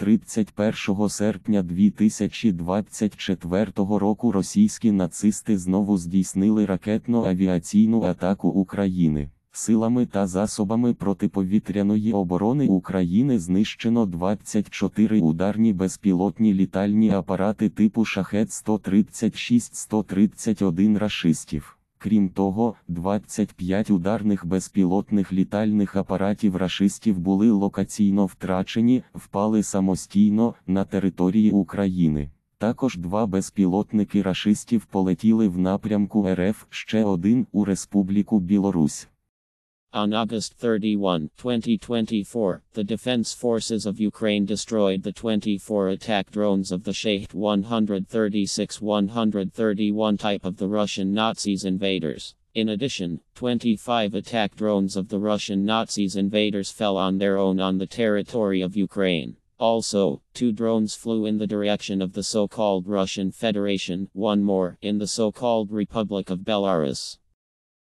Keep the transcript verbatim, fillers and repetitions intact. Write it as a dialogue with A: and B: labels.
A: тридцять першого серпня дві тисячі двадцять четвертого року російські нацисти знову здійснили ракетно-авіаційну атаку України. Силами та засобами протиповітряної оборони України знищено двадцять чотири ударні безпілотні літальні апарати типу Шахед сто тридцять шість - сто тридцять один рашистів. Крім того, двадцять п'ять ударних безпілотних літальних апаратів рашистів були локаційно втрачені, впали самостійно, на території України. Також два безпілотники рашистів полетіли в напрямку РФ, ще один – у Республіку Білорусь.
B: On August thirty-first, twenty twenty-four, the Defense Forces of Ukraine destroyed the twenty-four attack drones of the Shahed one thirty-six one thirty-one type of the Russian Nazis invaders. In addition, twenty-five attack drones of the Russian Nazis invaders fell on their own on the territory of Ukraine. Also, two drones flew in the direction of the so-called Russian Federation, one more in the so-called Republic of Belarus.